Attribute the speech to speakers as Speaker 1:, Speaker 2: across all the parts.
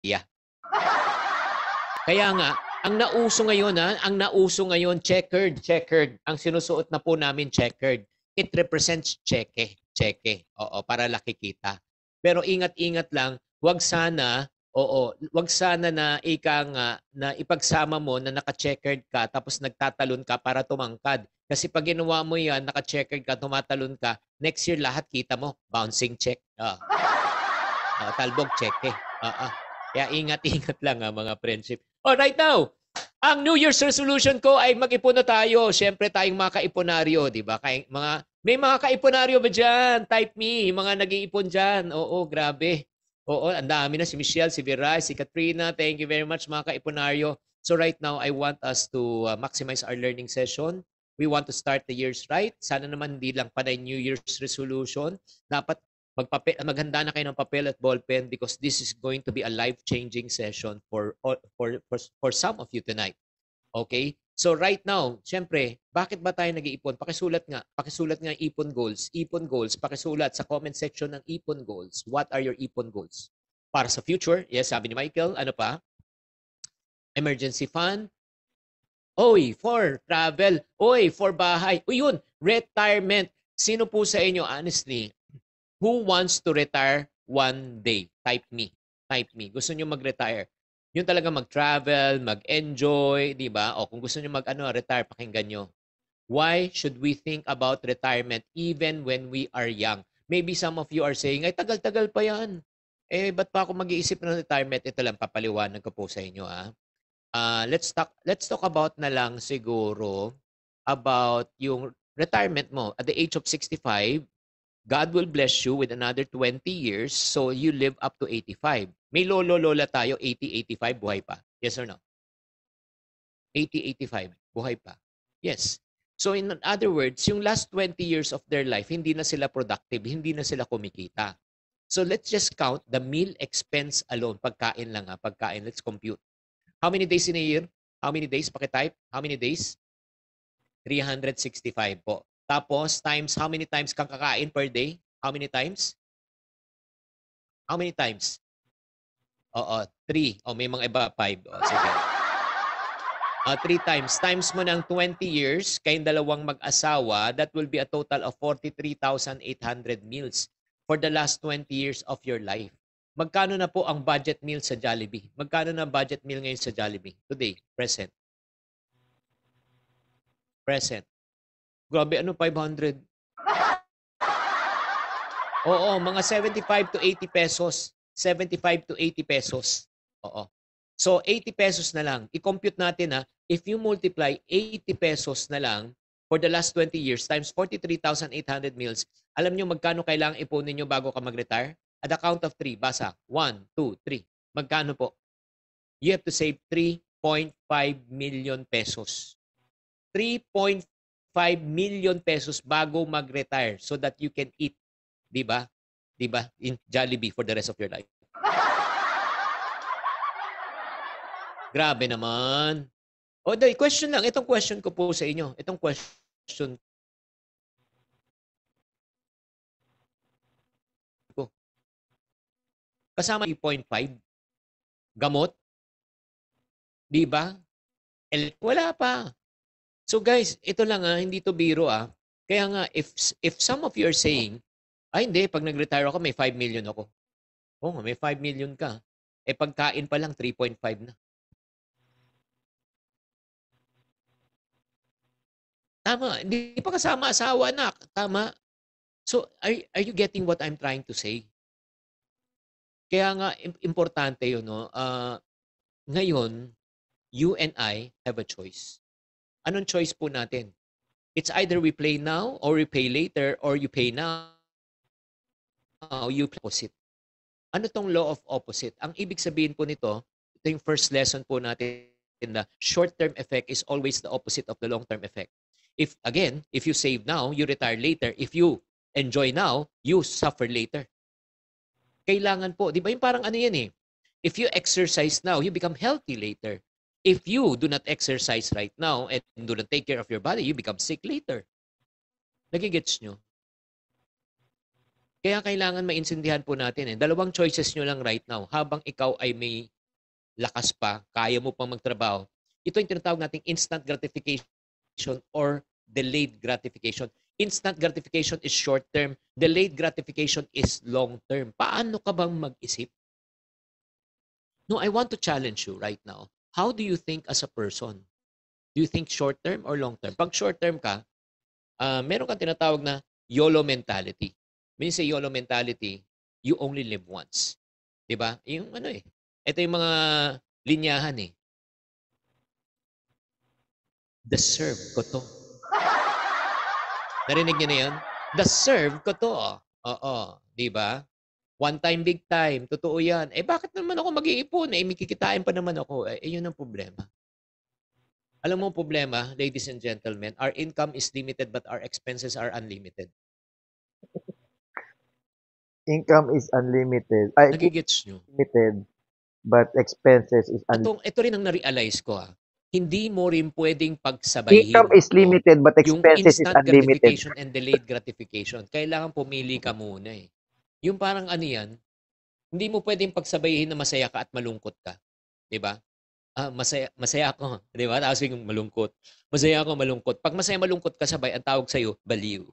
Speaker 1: Kaya nga, ang nauso ngayon, ang nauso ngayon, checkered. Ang sinusuot na po namin, checkered. It represents cheque. Oo, para laki kita. Pero ingat-ingat lang, wag sana na ika nga, na ipagsama mo na naka-checkered ka, tapos nagtatalon ka para tumangkad. Kasi pag ginawa mo yan, naka-checkered ka, tumatalon ka, next year lahat kita mo, bouncing check. Talbog cheque. Kaya ingat-ingat lang mga friendship. Oh, right now, ang New Year's resolution ko ay mag-ipon na tayo. Siyempre tayong mga kaiponaryo, di ba? May mga kaiponaryo ba dyan? Type me, mga nag-iipon dyan. Oo, grabe. Oo, ang dami na. Si Michelle, si Viray, si Katrina. Thank you very much mga kaiponaryo. So right now, I want us to maximize our learning session. We want to start the years right. Sana naman hindi lang panay New Year's resolution. Dapat maghanda na kayo ng papel at ballpen because this is going to be a life-changing session for some of you tonight. Okay? So right now, syempre, bakit ba tayo nag-iipon? Pakisulat nga ipon goals. Ipon goals, pakisulat sa comment section ng ipon goals. What are your ipon goals? Para sa future, yes, sabi ni Michael, ano pa? Emergency fund. Oy, for travel. Oy, for bahay. Uy, yun, retirement. Sino po sa inyo, honestly, who wants to retire one day? Type me. Gusto niyo mag-retire? Yung talaga mag-travel, mag-enjoy, di ba? O kung gusto niyo retire, pakinggan niyo. Why should we think about retirement even when we are young? Maybe some of you are saying, ay tagal-tagal pa yan. Ba't pa ako mag-iisip ng retirement? Ito lang, papaliwanag ko po sa inyo. Let's talk about na lang siguro about yung retirement mo. At the age of 65, God will bless you with another 20 years so you live up to 85. May lolo-lola tayo, 80, 85, buhay pa. Yes or no? 80, 85, buhay pa. Yes. So in other words, yung last 20 years of their life, hindi na sila productive, hindi na sila kumikita. So let's just count the meal expense alone. Pagkain lang pagkain. Let's compute. How many days in a year? How many days? Pakitype. How many days? 365 po. Tapos, times, how many times kang kakain per day? How many times? How many times? Oo, 3. O, may mga iba, 5. O, sige. 3 times. Times mo ng 20 years, kayong dalawang mag-asawa, that will be a total of 43,800 meals for the last 20 years of your life. Magkano na po ang budget meal sa Jollibee? Magkano na budget meal ngayon sa Jollibee? Today, present. Present. Grabe, 500? Oo, mga 75 to 80 pesos. 75 to 80 pesos. Oo. So, 80 pesos na lang. I-compute natin if you multiply 80 pesos na lang for the last 20 years times 43,800 meals, alam nyo magkano kailangang ipunin nyo bago ka mag-retire? At the count of 3, basa. 1, 2, 3. Magkano po? You have to save 3.5 million pesos. 3.5 million pesos bago mag-retire so that you can eat, 'di ba? 'Di ba? In Jollibee for the rest of your life. Grabe naman. O, question lang. Itong question ko po sa inyo. Itong question ko. Kasama 3.5. Gamot. 'Di ba? Wala pa. So guys, ito lang hindi to biro Kaya nga, if some of you are saying, ay hindi, pag nag-retire ako, may 5 million ako. Oo nga, may 5 million ka. Pagkain pa lang, 3.5 na. Tama, hindi pa kasama asawa, anak. Tama. So, are you getting what I'm trying to say? Kaya nga, importante yun, no? Ngayon, you and I have a choice. Anong choice po natin? It's either we play now or we pay later or you pay now, you play opposite. Ano tong law of opposite? Ang ibig sabihin po nito, ito yung first lesson po natin, the short-term effect is always the opposite of the long-term effect. If you save now, you retire later. If you enjoy now, you suffer later. Kailangan po, di ba yung parang yan If you exercise now, you become healthy later. If you do not exercise right now and do not take care of your body, you become sick later. Nagigets nyo? Kaya kailangan maintindihan po natin eh. Dalawang choices nyo lang right now habang ikaw ay may lakas pa, kaya mo pang magtrabaho. Ito yung tinatawag nating instant gratification or delayed gratification. Instant gratification is short term, delayed gratification is long term. Paano ka bang mag-isip? No, I want to challenge you right now. How do you think as a person? Do you think short term or long term? Pag short term ka, meron kang tinatawag na YOLO mentality. When you say YOLO mentality, you only live once. 'Di ba? Yung ano eh. Ito yung mga linyahan eh. Deserve ko to. Narinig niyo na 'yon? Deserve ko to. Oo, 'di ba? One time, big time. Totoo yan. Eh, bakit naman ako mag-iipon? Eh, may kikitain pa naman ako. Eh, yun ang problema. Alam mo ang problema, ladies and gentlemen, our income is limited but our expenses are unlimited.
Speaker 2: Income is unlimited. Ay,
Speaker 1: Nagigets nyo?
Speaker 2: limited, but expenses is unlimited.
Speaker 1: Ito rin ang na-realize ko Hindi mo rin pwedeng pagsabayhin
Speaker 2: Income is limited, but
Speaker 1: yung
Speaker 2: expenses is
Speaker 1: instant
Speaker 2: unlimited.
Speaker 1: gratification and delayed gratification. Kailangan pumili ka muna eh. Yung parang ano yan, hindi mo pwedeng pagsabayin na masaya ka at malungkot ka. 'Di ba? Masaya ako, 'di ba? Tapos yung malungkot. Masaya ako, malungkot. Pag masaya malungkot ka sabay, ang tawag sa iyo, baliw.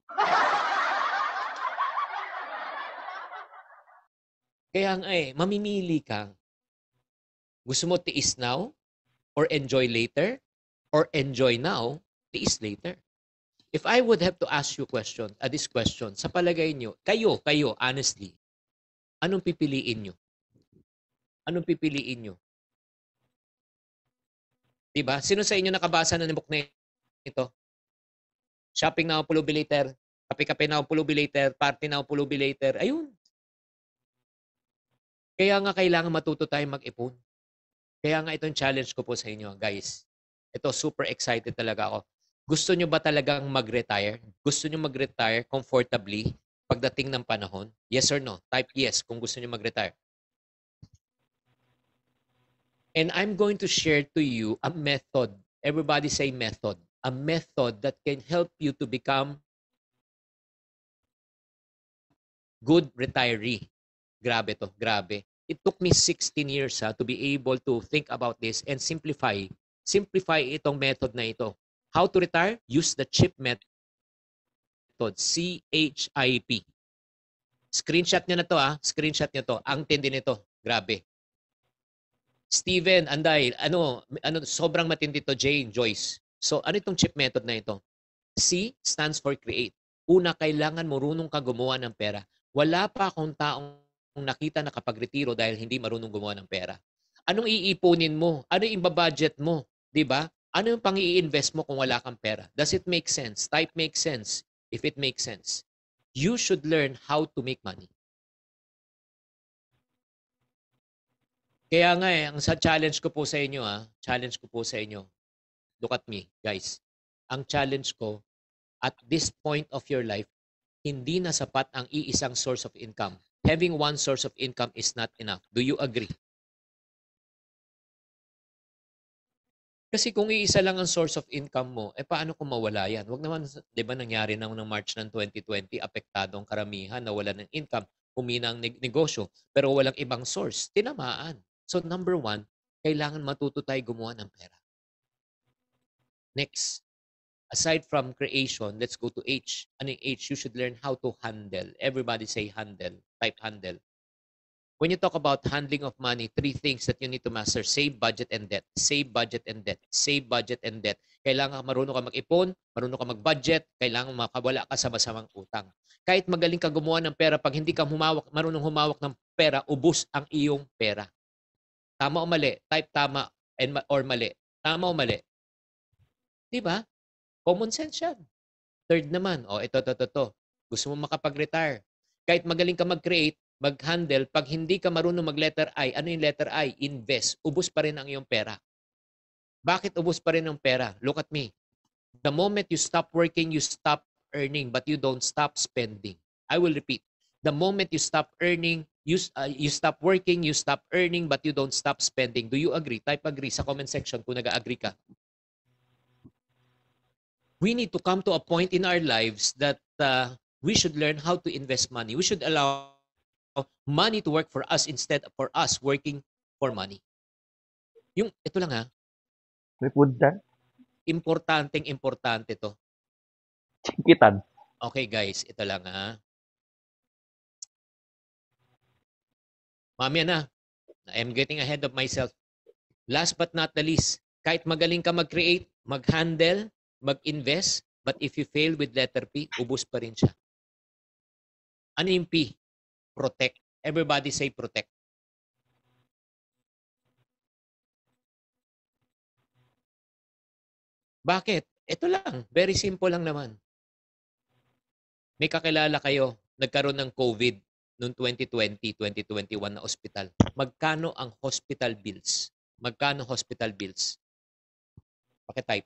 Speaker 1: Kaya nga eh, mamimili ka. Gusto mo tiis now or enjoy later? Or enjoy now, tiis later? If I would have to ask you this question, sa palagay nyo, kayo, honestly, anong pipiliin nyo? Anong pipiliin nyo? Diba? Sino sa inyo nakabasa ng book na ito? Shopping now, pulubi later. Kape-kape now, pulubi later. Party now, pulubi later. Ayun. Kaya nga kailangan matuto tayong mag-ipon. Kaya nga itong challenge ko po sa inyo, guys. Ito, super excited talaga ako. Gusto nyo ba talagang mag-retire? Gusto nyo mag-retire comfortably pagdating ng panahon? Yes or no? Type yes kung gusto nyo mag-retire. And I'm going to share to you a method. Everybody say method. A method that can help you to become good retiree. Grabe to, grabe. It took me 16 years to be able to think about this and simplify itong method na ito. How to retire? Use the CHIP method. C-H-I-P. Screenshot nyo na to Screenshot nyo to. Ang tindi nito. Grabe. Steven, Anday, sobrang matindi to, Jane, Joyce. So, ano itong CHIP method na ito? C stands for create. Una, kailangan marunong ka gumawa ng pera. Wala pa akong taong nakita na kapag retiro dahil hindi marunong gumawa ng pera. Anong iipunin mo? Ano yung budget mo? 'Di ba? Ano yung pang-i-invest mo kung wala kang pera? Does it make sense? Type makes sense. If it makes sense. You should learn how to make money. Kaya nga ang sa challenge ko po sa inyo look at me, guys. Ang challenge ko, at this point of your life, hindi na sapat ang iisang source of income. Having one source of income is not enough. Do you agree? Kasi kung iisa lang ang source of income mo, paano kung mawala yan? Huwag naman, di ba nangyari na ng March ng 2020, apektado ang karamihan, nawala ng income, humina ang negosyo, pero walang ibang source, tinamaan. So number one, kailangan matuto tayo gumawa ng pera. Next, aside from creation, let's go to H. Ano yung H? You should learn how to handle. Everybody say handle. Type handle. When you talk about handling of money, 3 things that you need to master. Save, budget, and debt. Save, budget, and debt. Save, budget, and debt. Kailangan marunong ka mag-ipon, marunong ka mag-budget, kailangan makawala ka sa masamang utang. Kahit magaling ka gumawa ng pera, pag hindi ka marunong humawak ng pera, ubos ang iyong pera. Tama o mali? Type tama or mali. Tama o mali? Diba? Common sense yan. Third naman, ito. Gusto mo makapag-retire. Kahit magaling ka mag-create, mag-handle, pag hindi ka marunong mag-letter I, ano yung letter I? Invest. Ubus pa rin ang iyong pera. Bakit ubus pa rin ang pera? Look at me. The moment you stop working, you stop earning, but you don't stop spending. I will repeat. The moment you stop earning, you stop working, you stop earning, but you don't stop spending. Do you agree? Type agree sa comment section kung nag-agree ka. We need to come to a point in our lives that we should learn how to invest money. We should allow money to work for us instead of for us working for money. Yung, ito lang ha,
Speaker 2: May food dyan?
Speaker 1: importante to.
Speaker 2: Chikitan.
Speaker 1: Okay guys, ito lang ha. Mamaya na, I'm getting ahead of myself. Last but not the least, kahit magaling ka mag-create, mag-handle, mag-invest, but if you fail with letter P, ubos pa rin siya. Ano yung P? Protect. Everybody say protect. Bakit? Ito lang. Very simple lang naman. May kakilala kayo, nagkaroon ng COVID noong 2020, 2021 na ospital. Magkano ang hospital bills? Magkano hospital bills? Pakitype.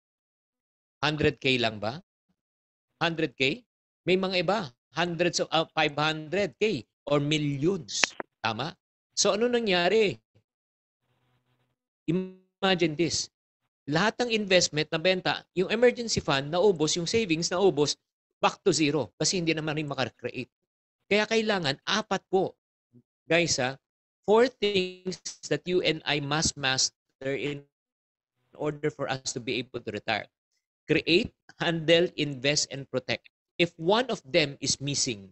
Speaker 1: 100K lang ba? 100K? May mga iba. Hundreds of 500K or millions. Tama? So ano nangyari? Imagine this. Lahat ng investment na benta, yung emergency fund naubos, yung savings naubos, back to zero kasi hindi naman rin makakreate. Kaya kailangan 4 po. Guys, 4 things that you and I must master in order for us to be able to retire. Create, handle, invest, and protect. If one of them is missing,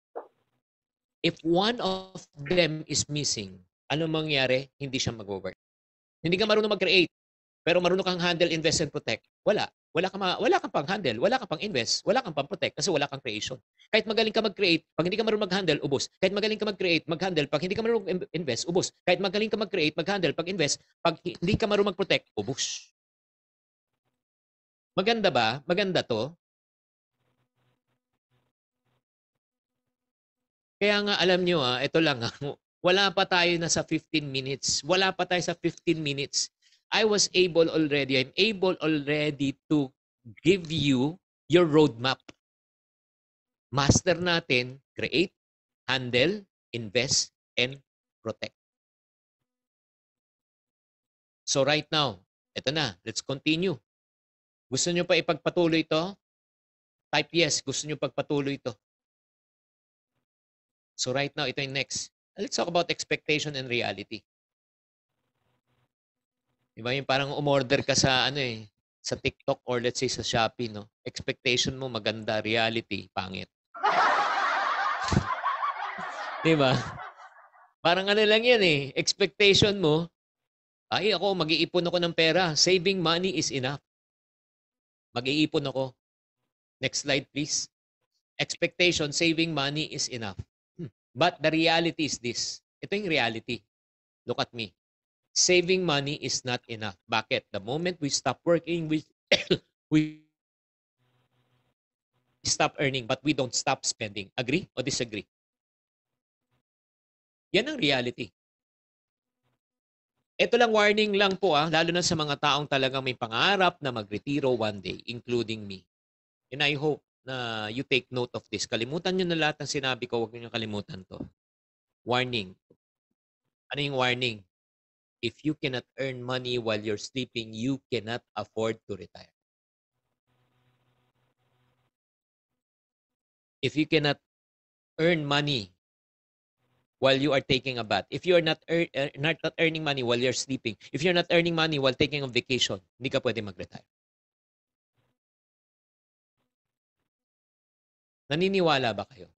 Speaker 1: ano mangyari? Hindi siya mag-work. Hindi ka marunong mag-create, pero marunong kang handle, invest, and protect. Wala. Wala kang pang handle, wala kang pang invest, wala kang pang protect kasi wala kang creation. Kahit magaling ka mag-create, pag hindi ka marunong mag-handle, ubos. Kahit magaling ka mag-create, mag-handle, pag hindi ka marunong invest, ubos. Kahit magaling ka mag-create, mag-handle, pag-invest, pag hindi ka marunong mag-protect, ubos. Maganda ba? Maganda to. Kaya nga alam nyo ito lang wala pa tayo na sa 15 minutes. Wala pa tayo sa 15 minutes. I'm able already to give you your roadmap. Master natin, create, handle, invest, and protect. So right now, ito na, let's continue. Gusto nyo pa ipagpatuloy ito? Type yes, gusto nyo pagpatuloy ito. So right now, ito yung next. Let's talk about expectation and reality. Diba yung parang umorder ka sa sa TikTok or let's say sa Shopee, no? Expectation mo maganda, reality pangit. Diba? Parang lang yan expectation mo, ay ako mag-iipon ako ng pera. Saving money is enough. Mag-iipon ako. Next slide please. Expectation, saving money is enough. But the reality is this. Ito yung reality. Look at me. Saving money is not enough. Bakit? The moment we stop working, we stop earning, but we don't stop spending. Agree or disagree? Yan ang reality. Ito lang warning lang po lalo na sa mga taong talagang may pangarap na magretiro one day, including me. And I hope na you take note of this. Kalimutan nyo na lahat ng sinabi ko, huwag nyo kalimutan to. Warning. Ano yung warning? If you cannot earn money while you're sleeping, you cannot afford to retire. If you cannot earn money while you are taking a bath, if you are not earning money while you're sleeping, if you're not earning money while taking a vacation, hindi ka pwede mag-retire. Naniniwala ba kayo?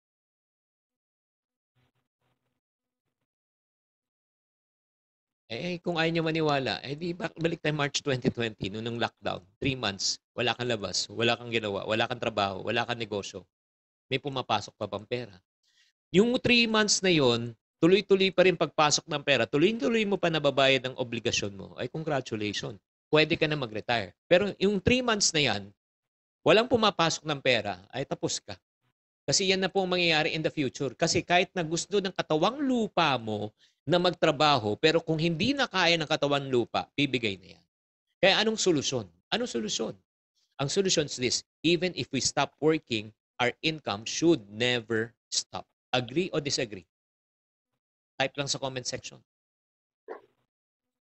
Speaker 1: Kung ayaw nyo maniwala, di balik tayo March 2020, noong lockdown, 3 months, wala kang labas, wala kang ginawa, wala kang trabaho, wala kang negosyo. May pumapasok pa bang pera? Yung 3 months na yon, tuloy-tuloy pa rin pagpasok ng pera, tuloy-tuloy mo pa nababayad ang obligasyon mo, ay congratulations, pwede ka na mag-retire. Pero yung 3 months na yan, walang pumapasok ng pera, ay tapos ka. Kasi yan na po ang mangyayari in the future. Kasi kahit na gusto ng katawang lupa mo na magtrabaho, pero kung hindi na kaya ng katawang lupa, bibigay na yan. Kaya anong solusyon? Anong solusyon? Ang solusyon is this: even if we stop working, our income should never stop. Agree or disagree? Type lang sa comment section.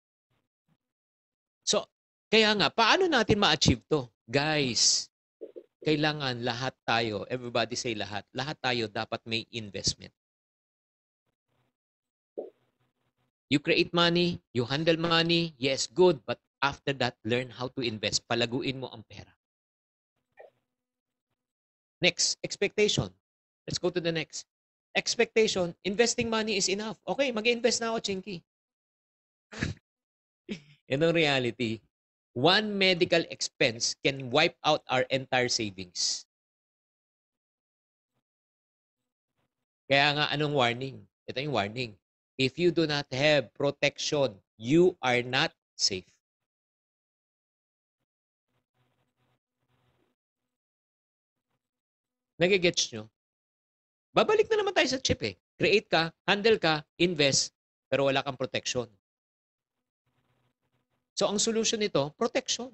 Speaker 1: So, kaya nga, paano natin ma-achieve to? Guys, kailangan lahat tayo, everybody say lahat tayo dapat may investment. You create money, you handle money, yes, good, but after that, learn how to invest. Palaguin mo ang pera. Next, expectation. Let's go to the next. Expectation, investing money is enough. Okay, mag-invest na ako, Chinky. Yan ang reality. One medical expense can wipe out our entire savings. Kaya nga, anong warning? Ito yung warning. If you do not have protection, you are not safe. Nagigets nyo? Babalik na naman tayo sa chip eh. Create ka, handle ka, invest, pero wala kang protection. So, ang solution nito, protection.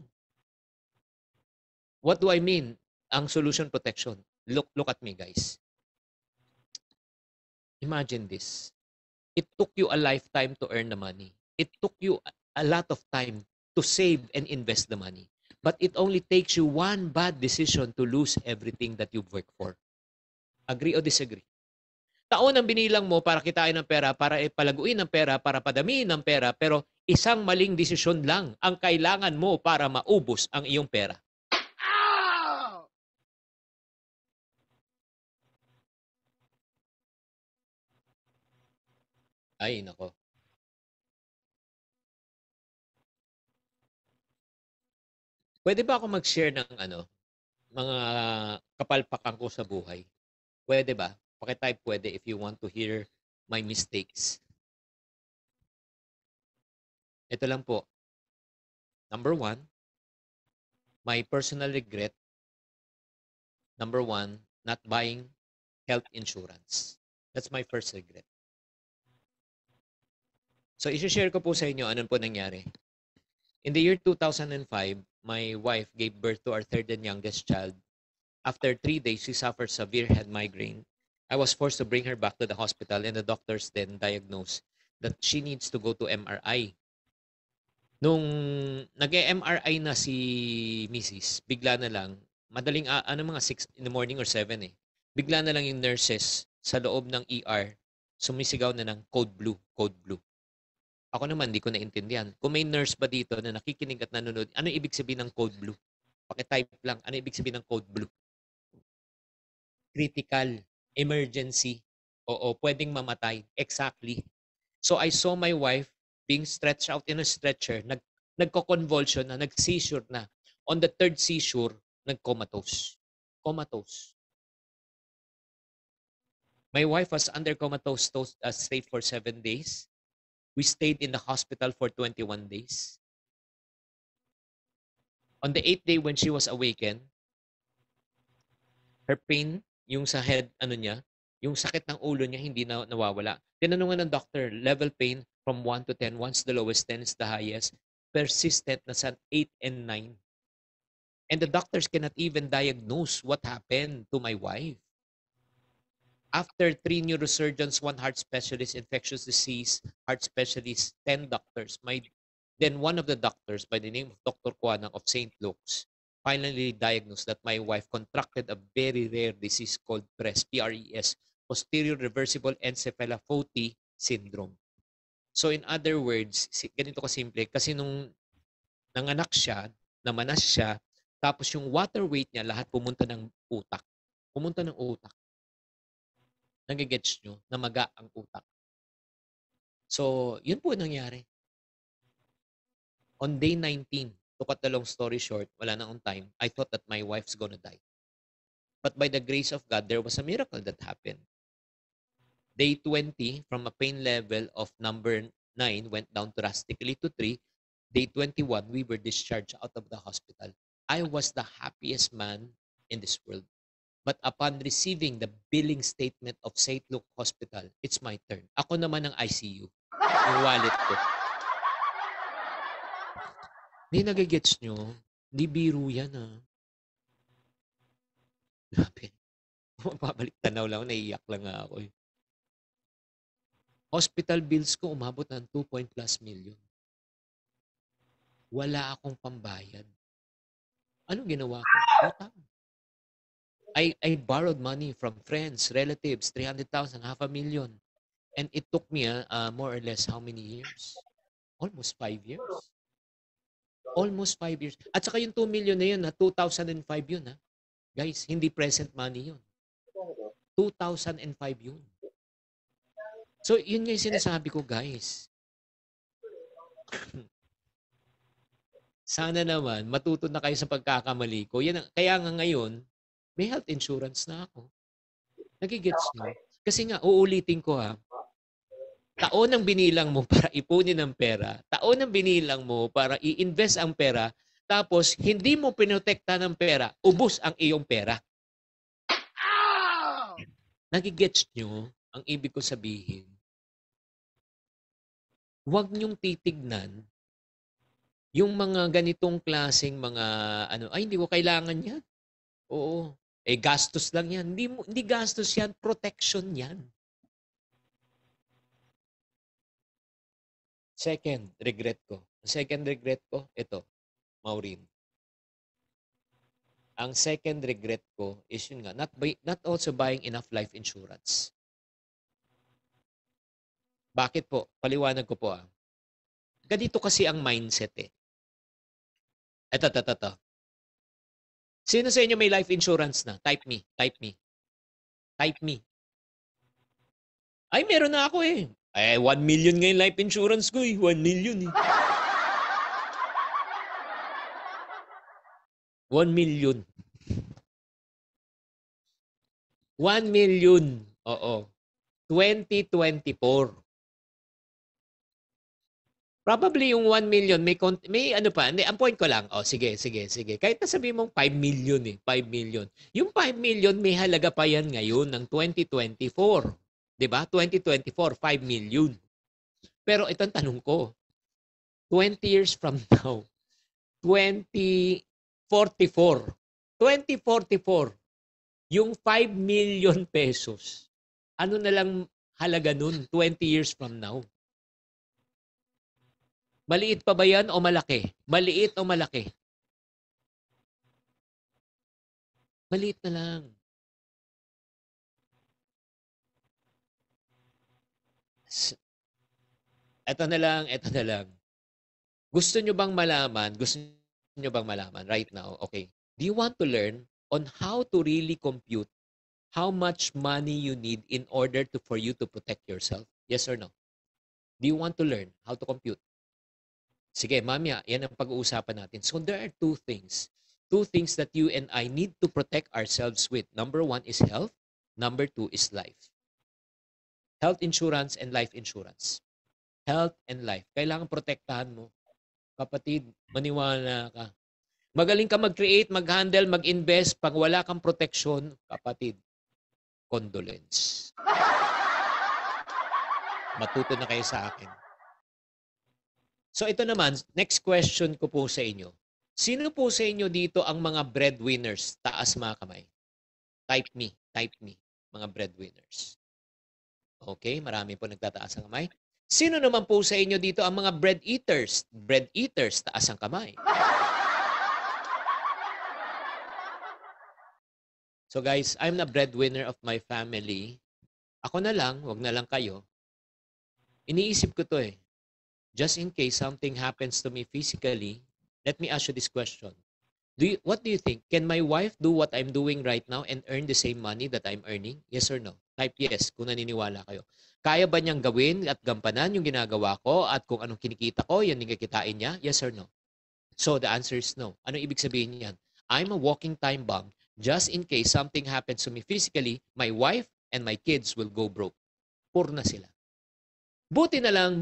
Speaker 1: What do I mean? Ang solution, protection. Look at me, guys. Imagine this. It took you a lifetime to earn the money. It took you a lot of time to save and invest the money. But it only takes you one bad decision to lose everything that you've worked for. Agree or disagree? Taon ang binilang mo para kitain ng pera, para ipalaguin ng pera, para padamihin ng pera, pero isang maling desisyon lang ang kailangan mo para maubos ang iyong pera. Ay, nako. Pwede ba ako mag-share ng mga kapalpakan ko sa buhay? Pwede ba? Pakitype pwede if you want to hear my mistakes. Ito lang po. Number 1, my personal regret. Number 1, not buying health insurance. That's my first regret. So, isi-share ko po sa inyo anong po nangyari. In the year 2005, my wife gave birth to our third and youngest child. After 3 days, she suffered severe head migraine. I was forced to bring her back to the hospital and the doctors then diagnosed that she needs to go to MRI. Nung nag-MRI na si Mrs., bigla na lang, madaling mga 6 in the morning or 7 eh. Bigla na lang yung nurses sa loob ng ER sumisigaw na ng code blue, code blue. Ako naman, hindi ko naintindihan. Kung may nurse ba dito na nakikinig at nanonood, ano ibig sabihin ng code blue? Pakitype lang, ano ibig sabihin ng code blue? Critical, emergency, oo, pwedeng mamatay. Exactly. So I saw my wife being stretched out in a stretcher, nagko-convulsion na, nag-seizure na. On the third seizure, nag-comatose. Comatose. My wife was under comatose state for 7 days. We stayed in the hospital for 21 days. On the 8th day when she was awakened, her pain, yung sa head, yung sakit ng ulo niya, hindi na nawawala. Tinanungan ng doctor, level pain from 1 to 10. Once the lowest, 10 is the highest. Persistent na sa 8 and 9. And the doctors cannot even diagnose what happened to my wife. After 3 neurosurgeons, 1 heart specialist, infectious disease, heart specialist, 10 doctors, then one of the doctors by the name of Dr. Kuanang of St. Luke's finally diagnosed that my wife contracted a very rare disease called PRES, P-R-E-S, posterior reversible encephalopathy syndrome. So in other words, ganito kasimple, kasi nung nanganak siya, namanas siya, tapos yung water weight niya lahat pumunta ng utak. Pumunta ng utak. Nagigets nyo? Namaga ang utak. So, yun po nangyari. On day 19, to cut the long story short, wala na on time, I thought that my wife's gonna die. But by the grace of God, there was a miracle that happened. Day 20, from a pain level of number 9, went down drastically to 3. Day 21, we were discharged out of the hospital. I was the happiest man in this world. But upon receiving the billing statement of St. Luke Hospital, it's my turn. Ako naman ang ICU. Yung wallet ko. Hindi nagigets nyo. Hindi biro yan Grabe. Mapabalik tanaw lang. Naiiyak lang nga ako Hospital bills ko umabot ng 2 plus million. Wala akong pambayad. Anong ginawa ko? Utang. I borrowed money from friends, relatives, 300,000, half a million. And it took me more or less how many years? Almost 5 years. Almost 5 years. At saka yung 2 million na yun, 2005 yun. Guys, hindi present money yun. 2005 yun. So, yun nga yung sinasabi ko, guys. Sana naman, matuto na kayo sa pagkakamali ko. Kaya nga ngayon, may health insurance na ako. Nagigets nyo? Kasi nga, uulitin ko taon ang binilang mo para ipunin ang pera. Taon ang binilang mo para i-invest ang pera. Tapos, hindi mo pinotekta ng pera, ubos ang iyong pera. Nagigets nyo ang ibig ko sabihin? Huwag nyong titignan yung mga ganitong klaseng mga ay hindi ko kailangan yan. Oo. Gastos lang yan. Hindi gastos yan, protection yan. Second regret ko. Ito, Maureen. Ang second regret ko is yun nga, not also buying enough life insurance. Bakit po? Paliwanag ko po Ganito kasi ang mindset Ito. Sino sa inyo may life insurance na? Type me. Ay, meron na ako 1 million ngayon life insurance ko 1 million 1 million. 1 million. Oo. 2024. Probably yung 1 million, may ano pa. Hindi, ang point ko lang, sige. Kahit na sabihin mong 5 million 5 million. Yung 5 million, may halaga pa yan ngayon ng 2024. Diba? 2024, 5 million. Pero itong tanong ko, 20 years from now, 2044, yung 5 million pesos, ano na lang halaga nun 20 years from now? Maliit pa ba yan o malaki? Maliit o malaki? Maliit na lang. Ito na lang. Gusto nyo bang malaman right now? Okay. Do you want to learn on how to really compute how much money you need in order for you to protect yourself? Yes or no? Do you want to learn how to compute? Sige, mamaya, yan ang pag-uusapan natin. So there are two things that you and I need to protect ourselves with. Number 1 is health. Number 2 is life. Health insurance and life insurance. Health and life. Kailangan protektahan mo. Kapatid, maniwala ka. Magaling ka mag-create, mag-handle, mag-invest. Pag wala kang proteksyon, kapatid, condolence. Matuto na kayo sa akin. So ito naman, next question ko po sa inyo. Sino po sa inyo dito ang mga breadwinners? Taas mga kamay. Type me, mga breadwinners. Okay, marami po nagtataas ang kamay. Sino naman po sa inyo dito ang mga bread eaters? Bread eaters, taas ang kamay. So guys, I'm the breadwinner of my family. Ako na lang, wag na lang kayo. Iniisip ko to Just in case something happens to me physically, let me ask you this question. What do you think? Can my wife do what I'm doing right now and earn the same money that I'm earning? Yes or no? Type yes kung naniniwala kayo. Kaya ba niyang gawin at gampanan yung ginagawa ko at kung anong kinikita ko, yan yung kikitain niya? Yes or no? So the answer is no. Anong ibig sabihin niyan? I'm a walking time bomb. Just in case something happens to me physically, my wife and my kids will go broke. Poor na sila. Buti na lang,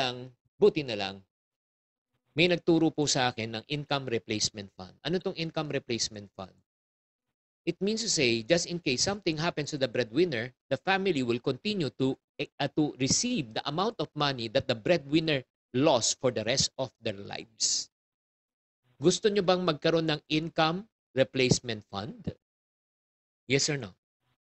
Speaker 1: may nagturo po sa akin ng income replacement fund. Ano tong income replacement fund? It means to say, just in case something happens to the breadwinner, the family will continue to receive the amount of money that the breadwinner lost for the rest of their lives. Gusto nyo bang magkaroon ng income replacement fund? Yes or no?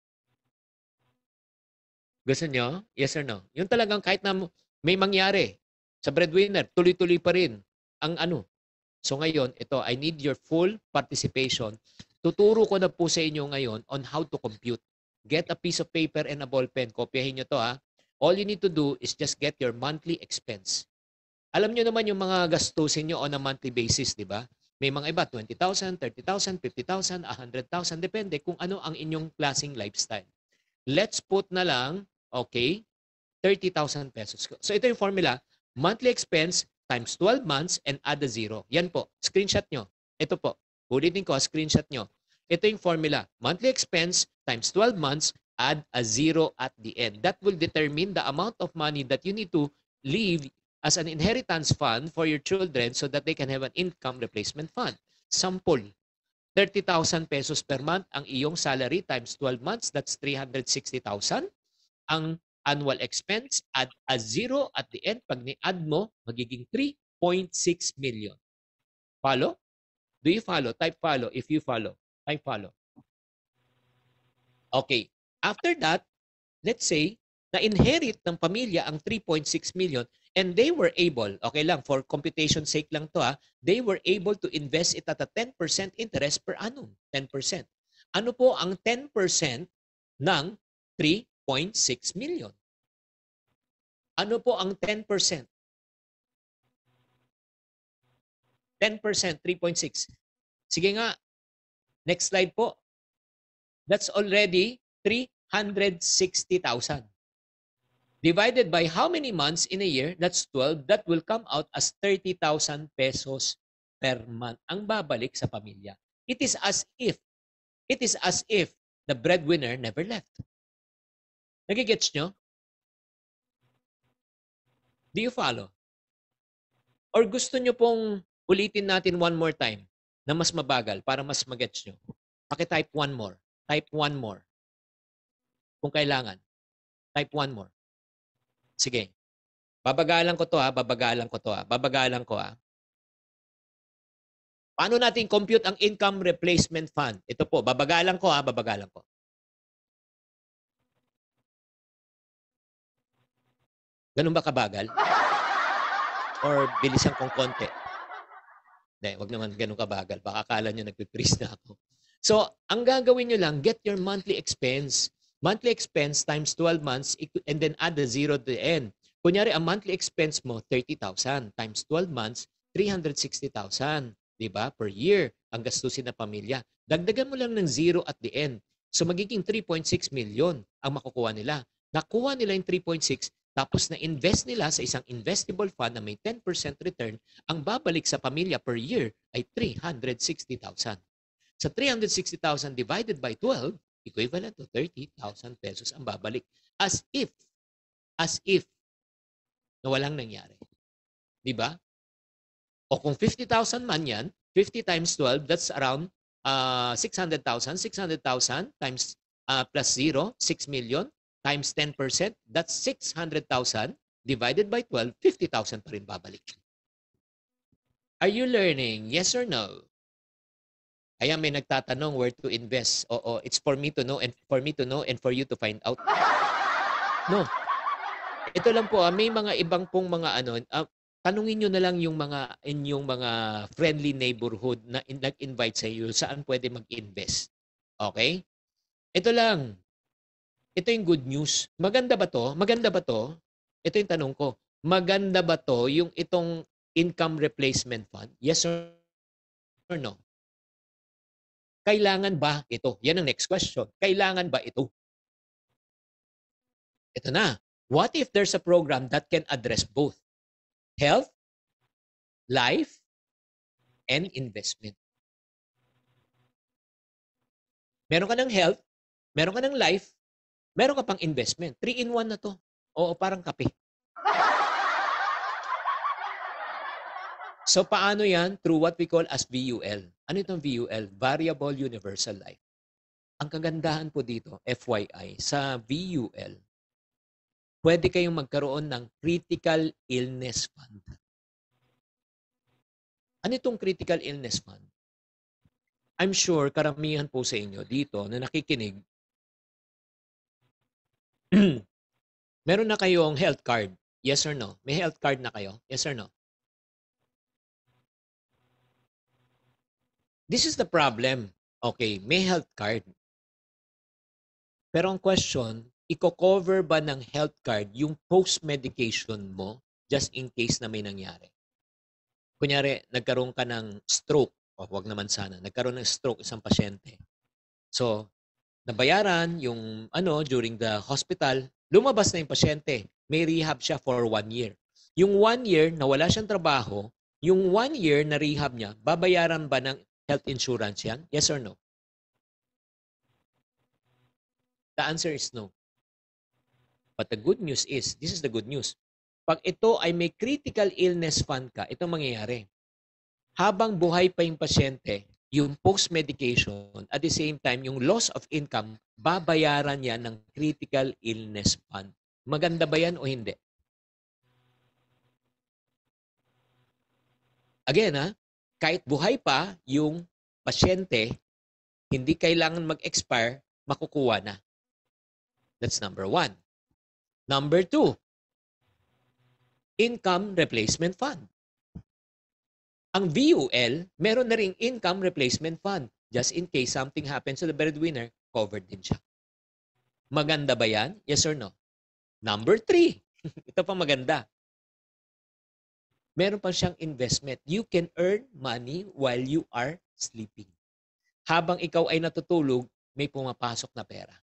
Speaker 1: Gusto nyo? Yes or no? Yung talagang kahit na may mangyari, sa breadwinner, tuloy-tuloy pa rin ang ano. So ngayon, ito, I need your full participation Tuturo ko na po sa inyo ngayon on how to compute. Get a piece of paper and a ball pen. Kopyahin nyo to ha. All you need to do is just get your monthly expense. Alam nyo naman yung mga gastusin nyo on a monthly basis, di ba? May mga iba, 20,000, 30,000, 50,000, 100,000, depende kung ano ang inyong klaseng lifestyle. Let's put na lang, okay, 30,000 pesos. So ito yung formula, monthly expense times 12 months and add a zero. Yan po, screenshot nyo. Ito po, ulitin ko, screenshot nyo. Ito yung formula, monthly expense times 12 months, add a zero at the end. That will determine the amount of money that you need to leave as an inheritance fund for your children so that they can have an income replacement fund. Sample, 30,000 pesos per month ang iyong salary times 12 months, that's 360,000. Ang annual expense, add a zero at the end. Pag ni-add mo, magiging 3.6 million. Follow? Do you follow? Type follow if you follow. Type follow. Okay. After that, let's say, na-inherit ng pamilya ang 3.6 million and they were able, okay lang, for computation sake lang to ha, they were able to invest it at a 10% interest per annum. 10%. Ano po ang 10% ng 3.6 million? Ano po ang 10%? 10%, 3.6. Sige nga, next slide po. That's already 360,000. Divided by how many months in a year? That's 12. That will come out as 30,000 pesos per month ang babalik sa pamilya. It is as if the breadwinner never left. Nagigets nyo? Do you follow? Or gusto nyo pong ulitin natin one more time na mas mabagal para mas magets nyo? Paki-type one more. Type one more. Kung kailangan. Type one more. Sige. Babagalan ko to ha. Paano natin compute ang income replacement fund? Ito po, babagalan ko. Ganun ba kabagal? Or bilisan kong konti? Hindi, wag naman ganun kabagal. Baka akala nyo nagpipris na ako. So, ang gagawin nyo lang, get your monthly expense. Monthly expense times 12 months and then add a zero to the end. Kunyari, ang monthly expense mo, 30,000 times 12 months, 360,000. Diba? Per year, ang gastusin na pamilya. Dagdagan mo lang ng zero at the end. So, magiging 3.6 million ang makukuha nila. Nakuha nila yung 3.6, tapos na-invest nila sa isang investable fund na may 10% return, ang babalik sa pamilya per year ay 360,000. Sa 360,000 divided by 12, equivalent to 30,000 pesos ang babalik. As if na walang nangyari. Diba? O kung 50,000 man yan, 50 times 12, that's around 600,000. 600,000 times plus 0, 6 million, times 10%, that's 600,000 divided by 12, 50,000 pa rin babalik. Are you learning? Yes or no? Kaya may nagtatanong where to invest. Oo, it's for me to know and for you to find out. No. Ito lang po, may mga ibang pong mga tanungin nyo na lang yung inyong mga friendly neighborhood na nag-invite sa iyo saan pwede mag-invest. Okay? Ito lang. Ito yung good news. Maganda ba to? Ito yung tanong ko. Maganda ba to yung itong income replacement fund? Yes or no? Kailangan ba ito? Yan ang next question. Kailangan ba ito? Ito na. What if there's a program that can address both health, life, and investment? Meron ka ng health, meron ka ng life, meron ka pang investment. 3-in-1 na to. Oo, parang kape. So, paano yan? Through what we call as VUL. Ano itong VUL? Variable Universal Life. Ang kagandahan po dito, FYI, sa VUL, pwede kayong magkaroon ng critical illness fund. Ano itong critical illness fund? I'm sure karamihan po sa inyo dito na nakikinig, meron na kayong health card. Yes or no? May health card na kayo? Yes or no? This is the problem. Okay, may health card. Pero ang question, i-cover ba ng health card yung post-medication mo just in case na may nangyari? Kunyari, nagkaroon ka ng stroke, o wag naman sana, nagkaroon ng stroke isang pasyente. So, nabayaran yung during the hospital, lumabas na yung pasyente. May rehab siya for 1 year. Yung 1 year na wala siyang trabaho, yung 1 year na rehab niya, babayaran ba ng health insurance yan? Yes or no? The answer is no. But the good news is, this is the good news. Pag ito ay may critical illness fund ka, itong mangyayari. Habang buhay pa yung pasyente, yung post-medication, at the same time, yung loss of income, babayaran yan ng critical illness fund. Maganda ba yan o hindi? Again, kahit buhay pa yung pasyente, hindi kailangan mag-expire, makukuha na. That's number 1. Number 2, income replacement fund. Ang VUL, meron na ring income replacement fund. Just in case something happens to the breadwinner, covered din siya. Maganda ba yan? Yes or no? Number 3, ito pa maganda. Meron pa siyang investment. You can earn money while you are sleeping. Habang ikaw ay natutulog, may pumapasok na pera.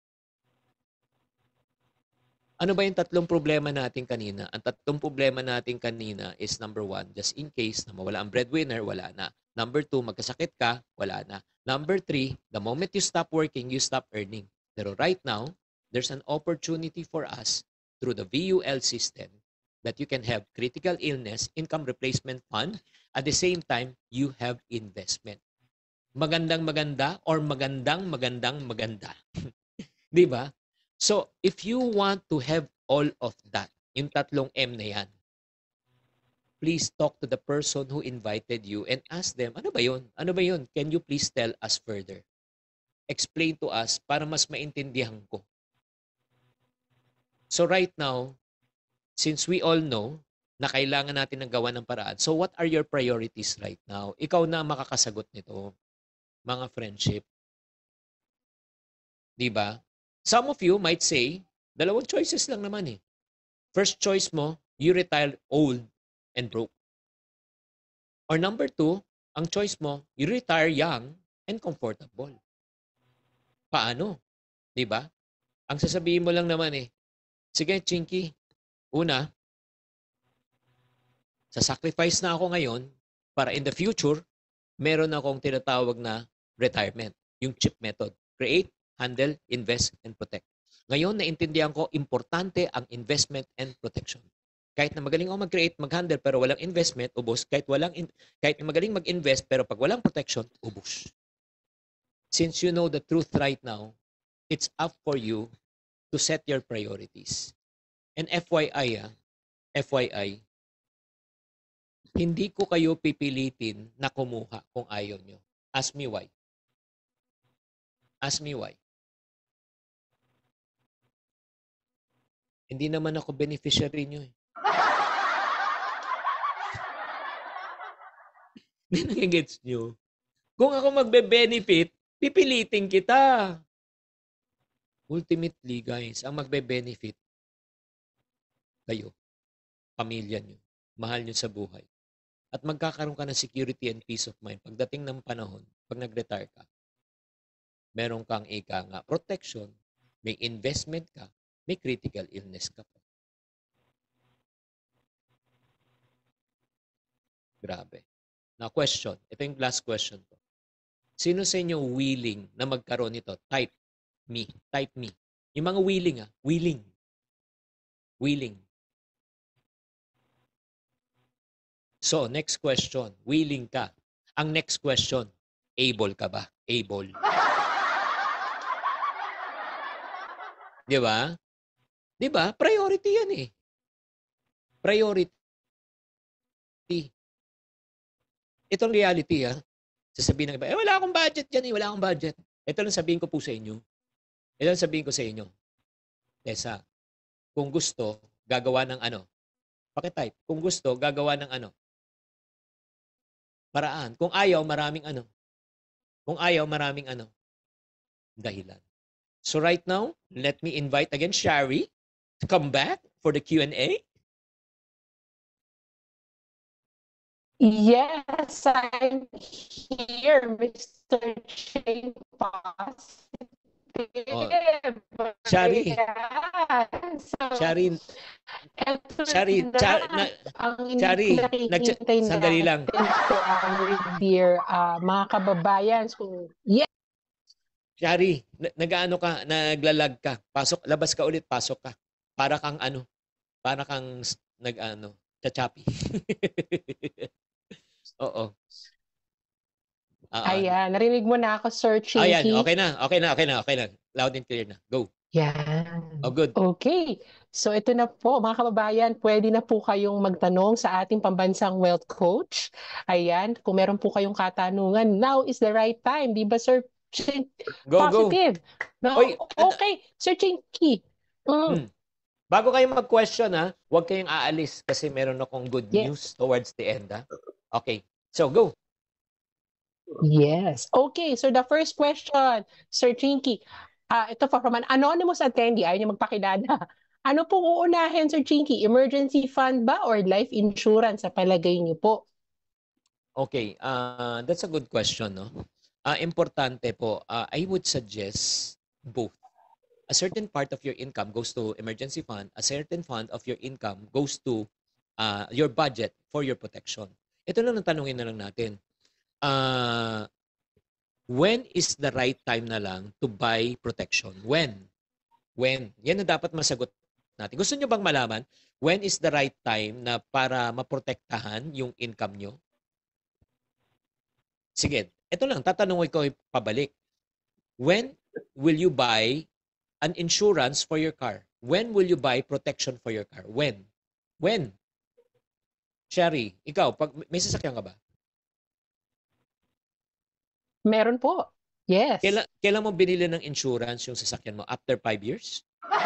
Speaker 1: Ano ba yung tatlong problema natin kanina? Ang tatlong problema natin kanina is number 1, just in case na mawala ang breadwinner, wala na. Number 2, magkasakit ka, wala na. Number 3, the moment you stop working, you stop earning. Pero right now, there's an opportunity for us through the VUL system that you can have critical illness, income replacement fund, at the same time, you have investment. Magandang maganda or magandang maganda. Di ba? So, if you want to have all of that, yung tatlong M na yan, please talk to the person who invited you and ask them, ano ba yun? Ano ba yun? Can you please tell us further? Explain to us para mas maintindihan ko. So right now, since we all know na kailangan natin ng gawa ng paraan, so what are your priorities right now? Ikaw na makakasagot nito, mga friendship. Di ba? Some of you might say, dalawang choices lang naman eh. First choice mo, you retire old and broke. Or number 2, ang choice mo, you retire young and comfortable. Paano? Di ba? Ang sasabihin mo lang naman eh, sige, Chinky, una, sasacrifice na ako ngayon para in the future, meron akong tinatawag na retirement, yung CHIP method. Create, handle, invest, and protect. Ngayon, naintindihan ko, importante ang investment and protection. Kahit na magaling ako mag-create, mag-handle, pero walang investment, ubos. Kahit na magaling mag-invest, pero pag walang protection, ubos. Since you know the truth right now, it's up for you to set your priorities. And FYI, hindi ko kayo pipilitin na kumuha kung ayaw nyo. Ask me why. Ask me why. Hindi naman ako beneficiary nyo eh. Nagigets nyo? Kung ako magbe-benefit, pipilitin kita. Ultimately, guys, ang magbe-benefit, kayo, pamilya nyo, mahal nyo sa buhay. At magkakaroon ka ng security and peace of mind. Pagdating ng panahon, pag nag-retire ka, meron kang protection, may investment ka, may critical illness ka pa. Grabe. Now, question. Ito yung last question ko. Sino sa inyo willing na magkaroon nito? Type me. Type me. Yung mga willing, willing. Willing. So, next question. Willing ka. Ang next question, able ka ba? Able. Di ba? Di ba? Priority yan eh. Priority. Itong reality sasabihin ng iba, wala akong budget dyan eh, wala akong budget. Ito lang sabihin ko po sa inyo. Ito lang sabihin ko sa inyo. Tessa, kung gusto, gagawa ng pakitype. Kung gusto, gagawa ng paraan. Kung ayaw, maraming Kung ayaw, maraming dahilan. So right now, let me invite again Shari to come back for the Q&A.
Speaker 3: Yes, I'm here, Mr. Ching
Speaker 1: Oh,
Speaker 3: Positive.
Speaker 1: Shari,
Speaker 3: Ayan. So,
Speaker 1: Shari,
Speaker 3: eto
Speaker 1: Shari,
Speaker 3: na. Ang
Speaker 1: Shari,
Speaker 3: pinakihintay
Speaker 1: sandali lang.
Speaker 3: natin for our dear mga kababayan. So, yes.
Speaker 1: Shari, nag-ano ka, naglalag ka. Pasok, labas ka ulit, pasok ka. Para kang para kang chachapi. Oo. Oo.
Speaker 3: Ayan, narinig mo na ako, Sir
Speaker 1: Ayan,
Speaker 3: Chinky.
Speaker 1: okay na, okay na, okay na, okay na. Loud and clear na. Go.
Speaker 3: Yan.
Speaker 1: Oh, good.
Speaker 3: Okay. So ito na po, mga kababayan, pwede na po kayong magtanong sa ating pambansang wealth coach. Ayan, kung meron po kayong katanungan, now is the right time. Di ba, Sir
Speaker 1: Go, go.
Speaker 3: Positive? No?
Speaker 1: Oy,
Speaker 3: Okay, Sir Chinky.
Speaker 1: bago kayo mag-question huwag kayong aalis kasi meron akong good
Speaker 3: Yes.
Speaker 1: news towards the end Okay. So, go.
Speaker 3: Yes. Okay, so the first question, Sir Chinky. Ito pa from an anonymous attendee, ayaw niya magpakilala. Ano pong uunahin, Sir Chinky? Emergency fund ba or life insurance sa palagay niyo po?
Speaker 1: Okay, that's a good question, no? Importante po, I would suggest both. A certain part of your income goes to emergency fund, a certain fund of your income goes to your budget for your protection. Ito lang ang tanungin na lang natin. When is the right time na lang to buy protection? When? When? Yan na dapat masagot natin. Gusto nyo bang malaman when is the right time na para maprotektahan yung income nyo? Sige, ito lang, tatanungin ko pabalik. When will you buy an insurance for your car? When will you buy protection for your car? When? When? Sherry, ikaw, pag may sasakyan ka ba?
Speaker 3: Meron po. Yes.
Speaker 1: Kailan mo binili ng insurance yung sasakyan mo? After 5 years?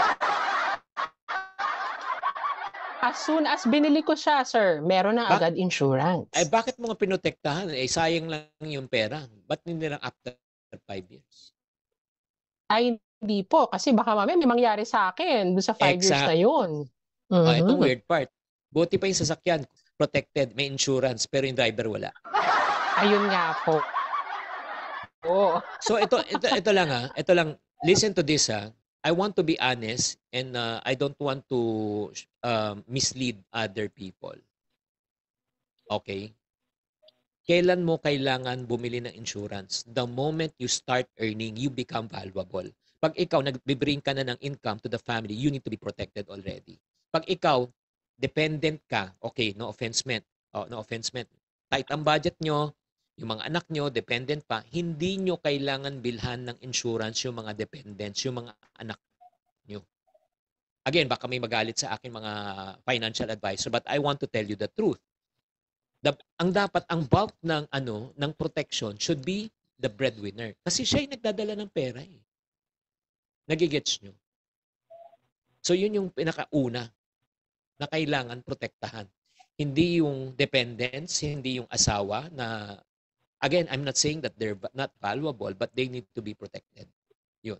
Speaker 3: As soon as binili ko siya, sir, meron na agad insurance.
Speaker 1: Ay, bakit mo nga pinotektahan? Eh, sayang lang yung pera. Ba't hindi lang after 5 years?
Speaker 3: Ay, hindi po. Kasi baka mamaya may mangyari sa akin doon sa 5 years na yun.
Speaker 1: Itong weird part. Buti pa yung sasakyan, protected, may insurance, pero yung driver wala.
Speaker 3: Ayun nga po. Oh.
Speaker 1: So ito lang ito lang, listen to this I want to be honest and I don't want to mislead other people. Okay? Kailan mo kailangan bumili ng insurance? The moment you start earning, you become valuable. Pag ikaw nag-bring ka na ng income to the family, you need to be protected already. Pag ikaw dependent ka, okay, no offense meant. No offense meant. Tight ang budget nyo, yung mga anak nyo, dependent pa, hindi nyo kailangan bilhan ng insurance yung mga dependents, yung mga anak nyo. Again, baka may magalit sa akin mga financial advisor, but I want to tell you the truth. Ang bulk ng protection should be the breadwinner. Kasi siya yung nagdadala ng pera eh. Nagigets nyo? So yun yung pinakauna na kailangan protektahan. Hindi yung dependents, hindi yung asawa na, again, I'm not saying that they're not valuable, but they need to be protected. Yun.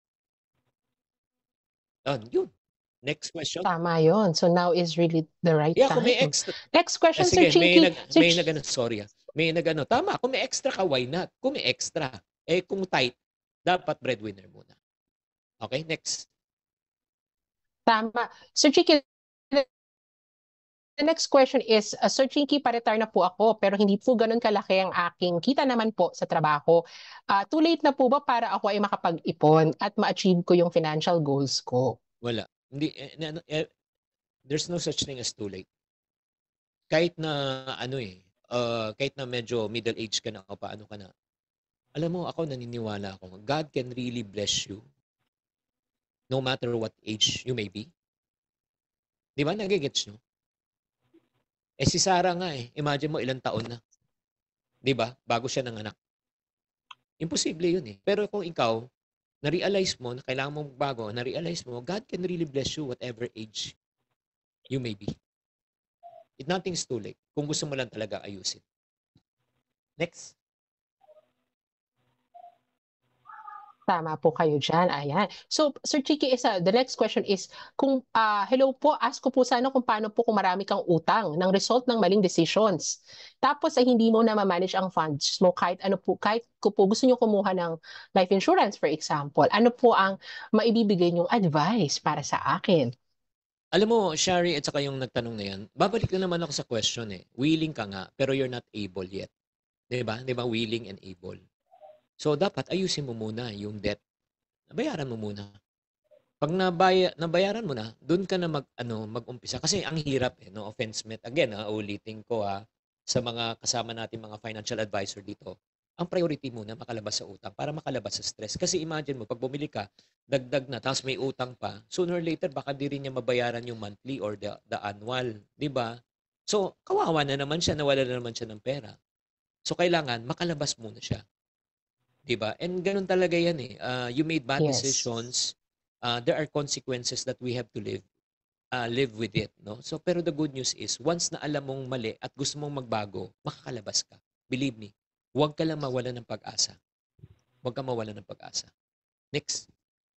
Speaker 1: Yun. Next question.
Speaker 3: Tama yun. So now is really the right time.
Speaker 1: Kung may extra.
Speaker 3: Next question,
Speaker 1: sige,
Speaker 3: Sir Chinky.
Speaker 1: May nagano. Tama, kung may extra ka, why not? Kung may extra, kung tight, dapat breadwinner muna. Okay, next.
Speaker 3: Tama. Sir Chinky, the next question is, Sir Chinky, pa-retire na po ako pero hindi po ganun kalaki ang aking kita naman po sa trabaho. Too late na po ba para ako ay makapag-ipon at ma-achieve ko yung financial goals ko?
Speaker 1: Wala. Hindi, there's no such thing as too late. Kahit na kahit na medyo middle age ka na o paano ka na, alam mo, ako naniniwala ako, God can really bless you no matter what age you may be. Di ba? Nagigets nyo? Si Sarah nga imagine mo ilang taon na. Di ba? Bago siya nanganak. Imposible yun Pero kung ikaw, na-realize mo na kailangan mo magbago, na-realize mo, God can really bless you whatever age you may be. Nothing's too late kung gusto mo lang talaga ayusin. Next.
Speaker 3: Tama po kayo dyan. Ayan. So, Sir Chiki, the next question is, hello po, ask ko po sana kung paano po kung marami kang utang ng result ng maling decisions. Tapos ay hindi mo na ma-manage ang funds mo kahit ko po gusto nyo kumuha ng life insurance, for example. Ano po ang maibibigay nyong advice para sa akin?
Speaker 1: Alam mo, Shari at saka yung nagtanong na yan, babalik na naman ako sa question eh. Willing ka nga, pero you're not able yet. 'Di ba? 'Di ba? Willing and able. So, dapat ayusin mo muna yung debt. Bayaran mo muna. Pag nabayaran mo na, doon ka na mag-umpisa. Kasi ang hirap eh, no offense meant. Again, ulitin ko sa mga kasama natin mga financial advisor dito. Ang priority muna makalabas sa utang para makalabas sa stress. Kasi imagine mo, pag bumili ka, dagdag na, tapos may utang pa, sooner or later baka di rin niya mabayaran yung monthly or the annual, 'di ba? So, kawawa na naman siya, nawala na naman siya ng pera. So, kailangan makalabas muna siya. 'Di ba? And ganun talaga 'yan eh. You made bad
Speaker 3: Yes.
Speaker 1: decisions. There are consequences that we have to live with it, no? So pero the good news is once na alam mong mali at gusto mong magbago, makakalabas ka. Believe me. Huwag ka lang mawalan ng pag-asa. Huwag ka mawalan ng pag-asa. Next.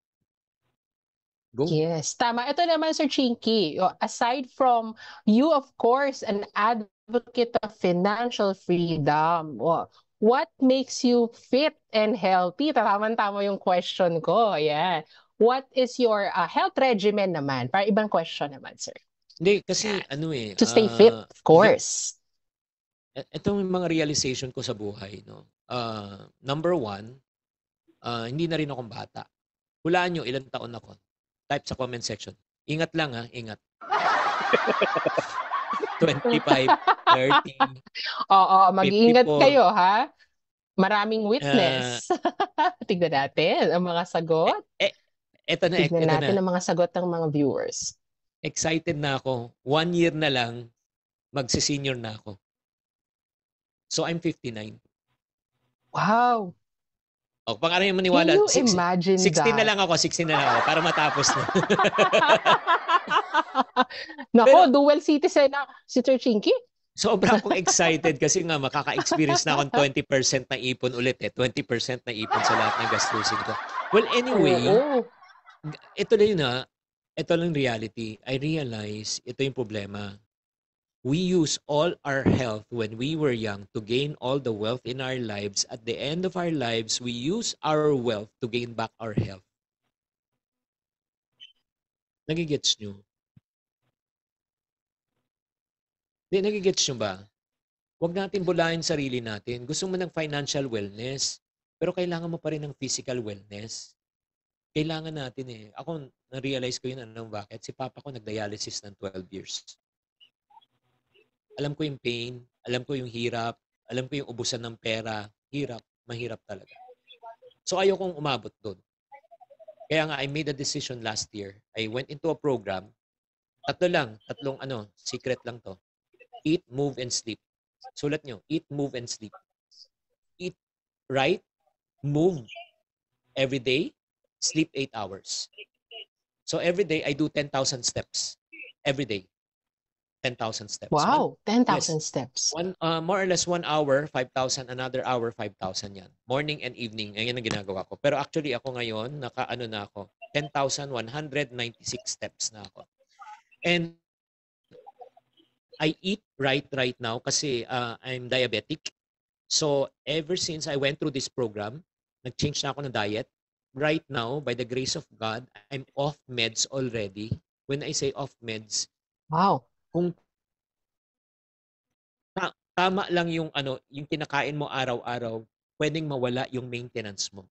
Speaker 1: Go.
Speaker 3: Yes, tama. Ito naman, Sir Chinky, aside from you, of course, an advocate of financial freedom, what makes you fit and healthy? Tama-tama yung question ko. Yeah. What is your health regimen naman? Para ibang question naman, sir.
Speaker 1: Hindi, kasi ano eh.
Speaker 3: To stay fit, of course.
Speaker 1: Ito yung mga realization ko sa buhay, no? Number one, hindi na rin akong bata. Hulaan nyo, ilang taon ako. Type sa comment section. Ingat lang ingat. 25, 30.
Speaker 3: Oo, mag-iingat
Speaker 1: 54.
Speaker 3: kayo, ha? Maraming witness. Tignan natin ang mga sagot. Tignan natin ang mga sagot ng mga viewers.
Speaker 1: Excited na ako. 1 year na lang, magsi-senior na ako. So, I'm 59.
Speaker 3: Wow.
Speaker 1: Para yung maniwala.
Speaker 3: Can you imagine
Speaker 1: 16
Speaker 3: that?
Speaker 1: na lang ako, 16 na lang ako para matapos na.
Speaker 3: Nako, dual citizen na si Sir Chinky.
Speaker 1: Sobra akong excited kasi nga makaka-experience na akong 20% na ipon ulit 20% na ipon sa lahat ng gastusin ko. Well, anyway, ito lang reality. I realize ito yung problema. We use all our health when we were young to gain all the wealth in our lives. At the end of our lives, we use our wealth to gain back our health. Nagigets nyo? Nagigets nyo ba? Huwag natin bulahin sarili natin. Gusto mo ng financial wellness, pero kailangan mo pa rin ng physical wellness. Kailangan natin eh. Ako, na-realize ko yun bakit. Si Papa ko nag-dialysis ng 12 years. Alam ko yung pain, alam ko yung hirap, alam ko yung ubusan ng pera. Hirap, mahirap talaga. So ayokong umabot doon. Kaya nga, I made a decision last year. I went into a program. Tatlong secret lang to. Eat, move, and sleep. Sulat nyo, eat, move, and sleep. Eat right, move every day, sleep 8 hours. So every day, I do 10,000 steps. Every day. 10,000 steps.
Speaker 3: Wow, 10,000 steps.
Speaker 1: More or less 1 hour, 5,000. Another hour, 5,000 yan. Morning and evening. Yan ang ginagawa ko. Pero actually, ako ngayon, naka-ano na ako. 10,196 steps na ako. And I eat right now kasi I'm diabetic. So ever since I went through this program, nag-change na ako ng diet. Right now, by the grace of God, I'm off meds already. When I say off meds,
Speaker 3: wow.
Speaker 1: Kung tama lang yung yung kinakain mo araw-araw, pwedeng mawala yung maintenance mo.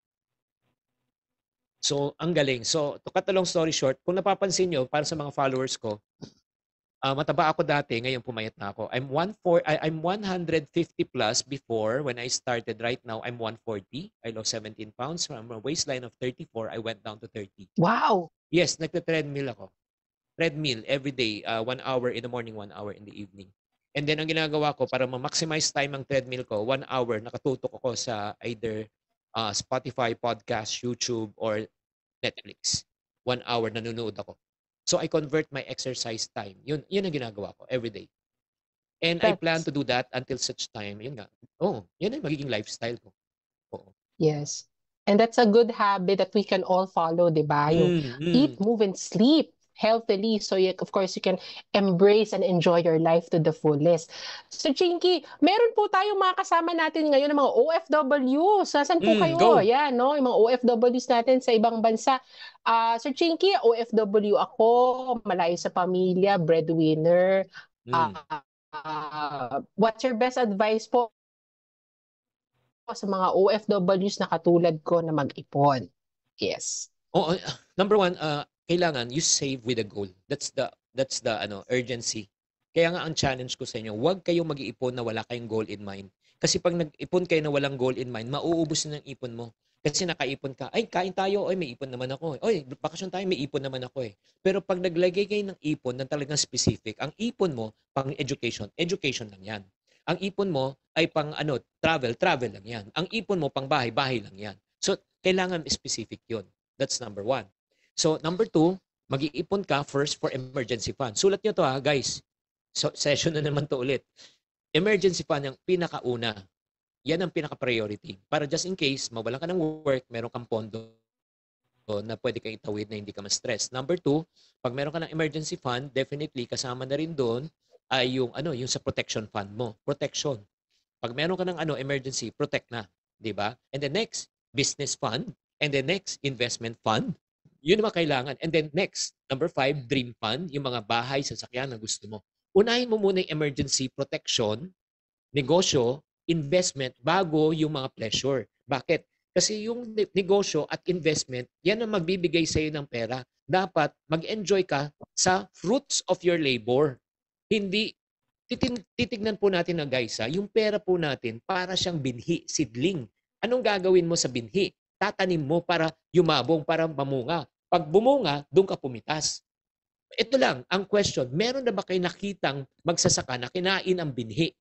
Speaker 1: So, ang galing. So, to cut a long story short, kung napapansin nyo, para sa mga followers ko, mataba ako dati, ngayon pumayat na ako. I'm 150 plus before when I started. Right now, I'm 140. I lost 17 pounds. From a waistline of 34, I went down to 30.
Speaker 3: Wow!
Speaker 1: Yes, nagte-treadmill ako. Treadmill every day, 1 hour in the morning, 1 hour in the evening. And then, ang ginagawa ko, para ma-maximize time ang treadmill ko, 1 hour, nakatutok ako sa either Spotify, podcast, YouTube, or Netflix. 1 hour, nanonood ako. So, I convert my exercise time. Yun ang ginagawa ko every day. And I plan to do that until such time. Yun nga. Yan ang magiging lifestyle ko. Oo.
Speaker 3: Yes. And that's a good habit that we can all follow, di ba? Yung eat, move, and sleep healthily. So of course, you can embrace and enjoy your life to the fullest. So Chinky, meron po tayong mga kasama natin ngayon ng mga OFWs. Nasaan po kayo?
Speaker 1: Go.
Speaker 3: Yan, no? Yung mga OFWs natin sa ibang bansa. Sir Chinky, OFW ako, malayo sa pamilya, breadwinner. What's your best advice po sa mga OFWs na katulad ko na mag-ipon? Yes.
Speaker 1: Oh, number one, kailangan you save with a goal. That's the urgency. Kaya nga ang challenge ko sa inyo, huwag kayong mag-iipon na wala kayong goal in mind. Kasi pag nag-ipon kayo na walang goal in mind, mauubos na ng ipon mo. Kasi nakaipon ka, ay kain tayo, ay may ipon naman ako. Oy, bakasyon tayo, may ipon naman ako eh. Pero pag naglagay kayo ng ipon na talagang specific, ang ipon mo pang education, education lang yan. Ang ipon mo ay pang travel lang yan. Ang ipon mo pang bahay lang yan. So, kailangan specific yun. That's number one. So, number two, mag-iipon ka first for emergency fund. Sulat nyo to ha, guys. So, session na naman to ulit. Emergency fund yung pinakauna. Yan ang pinaka-priority. Para just in case, mawalan ka ng work, meron kang pondo na pwede kang itawid na hindi ka ma-stress. Number two, pag meron ka ng emergency fund, definitely kasama na rin doon ay yung sa protection fund mo. Protection. Pag meron ka ng emergency, protect na, 'di ba? And the next, business fund, and the next, investment fund. Yun naman kailangan. And then next, number 5, dream fund, yung mga bahay, sasakyan na gusto mo. Unahin mo muna yung emergency protection, negosyo, investment bago yung mga pleasure. Bakit? Kasi yung negosyo at investment, yan ang magbibigay sa iyo ng pera. Dapat mag-enjoy ka sa fruits of your labor. Hindi, titignan po natin na guys, yung pera po natin para siyang binhi, seedling. Anong gagawin mo sa binhi? Tatanim mo para yumabong, para mamunga. Pag bumunga, doon ka pumitas. Ito lang, ang question, meron na ba kayo nakitang magsasaka na kinain ang binhi?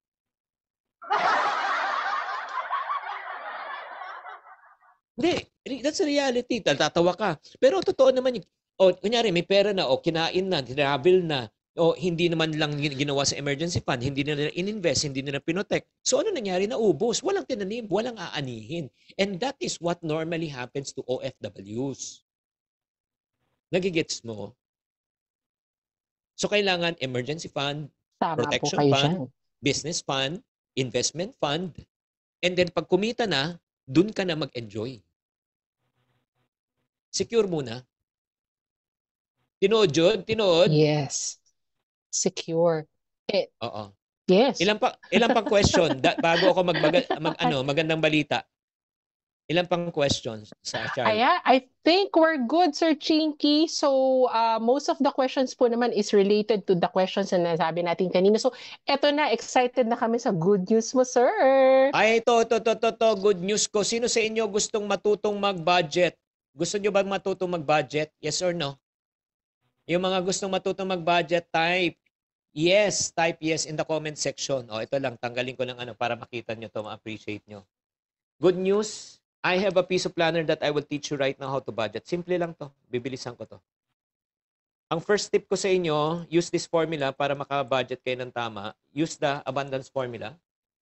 Speaker 1: Hindi, that's a reality. Tatawa ka. Pero totoo naman yung, kunyari may pera na, kinain na, travel na, hindi naman lang ginawa sa emergency fund, hindi nila in-invest, hindi nila pinotek. So ano nangyari? Naubos. Walang tinanim, walang aanihin. And that is what normally happens to OFWs. Nagigets mo? So kailangan emergency fund,
Speaker 3: Tama
Speaker 1: protection
Speaker 3: po kayo
Speaker 1: fund,
Speaker 3: dyan.
Speaker 1: business fund, investment fund, and then pag kumita na, dun ka na mag-enjoy. Secure muna. Tinood, Jud? Tinood?
Speaker 3: Yes. Secure.
Speaker 1: Oo.
Speaker 3: Yes.
Speaker 1: Ilan pang question bago ako magandang balita. Ilan pang questions sa Charles?
Speaker 3: I think we're good, Sir Chinky. So, most of the questions po naman is related to the questions na nasabi natin kanina. So, eto na, excited na kami sa good news mo, sir.
Speaker 1: Ay, ito, good news ko. Sino sa inyo gustong matutong mag-budget? Gusto nyo bang matutong mag-budget? Yes or no? Yung mga gustong matutong mag-budget, type yes in the comment section. Ito lang, tanggalin ko ng para makita nyo to, ma-appreciate nyo. Good news, I have a piece of planner that I will teach you right now how to budget. Simple lang to. Bibilisan ko to. Ang first tip ko sa inyo, use this formula para maka-budget kayo ng tama. Use the abundance formula.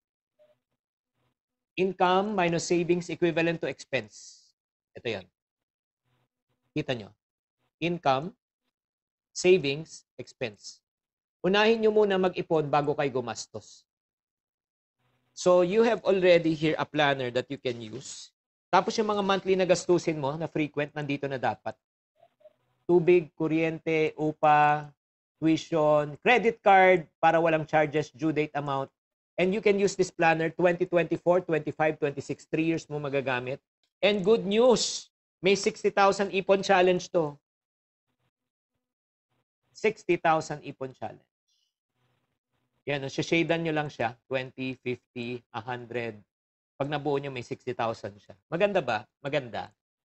Speaker 1: Income minus savings equivalent to expense. Ito yan. Kita nyo. Income, savings, expense. Unahin nyo muna mag-ipon bago kayo gumastos. So, you have already here a planner that you can use. Tapos yung mga monthly na gastusin mo, na frequent, nandito na dapat. Tubig, kuryente, upa, tuition, credit card, para walang charges, due date amount. And you can use this planner 2024, 25, 26, 3 years mo magagamit. And good news, may 60,000 ipon challenge to. 60,000 ipon challenge. Yan, shadan nyo lang siya, 20, 50, 100. Pag nabuo nyo, may 60,000 siya. Maganda ba? Maganda.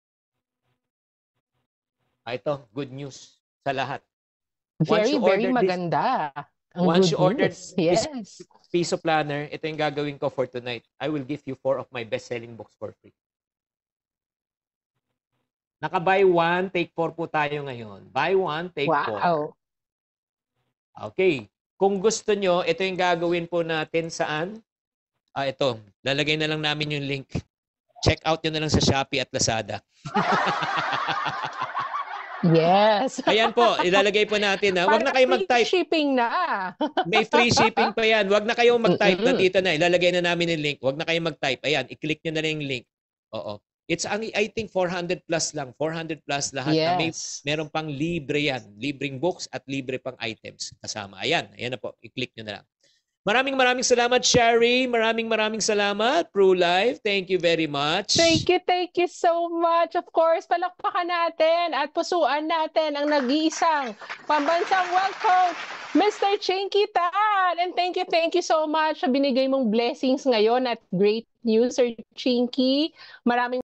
Speaker 1: Ito, good news sa lahat.
Speaker 3: Very maganda.
Speaker 1: Once you order
Speaker 3: this
Speaker 1: yes, piece of planner, ito yung gagawin ko for tonight. I will give you 4 of my best-selling books for free. Naka-buy 1, take 4 po tayo ngayon. Buy 1, take 4.
Speaker 3: Wow.
Speaker 1: Okay. Kung gusto nyo, ito yung gagawin po natin saan? Ito. Lalagay na lang namin yung link. check out nyo na lang sa Shopee at Lazada.
Speaker 3: Yes.
Speaker 1: Ayan po, ilalagay po natin. Huwag na kayo mag-type.
Speaker 3: Free shipping na.
Speaker 1: May free shipping pa yan. Huwag na kayong mag-type.
Speaker 3: Mm-mm.
Speaker 1: Nandito na. Ilalagay na namin yung link. Huwag na kayong mag-type. Ayan, i-click nyo na lang yung link. Oo. It's I think 400 plus lang. 400 plus lahat. Na
Speaker 3: Yes.
Speaker 1: meron pang libre yan. Libreng books at libre pang items kasama. Ayan. Ayan na po. I-click nyo na lang. Maraming salamat, Sherry. Maraming salamat, PruLife. Thank you very much.
Speaker 3: Thank you so much. Of course, palakpakan natin at pusuan natin ang nag-iisang pambansang wealth coach, Mr. Chinky Tan. And thank you so much sa binigay mong blessings ngayon at great news, Sir Chinky. Maraming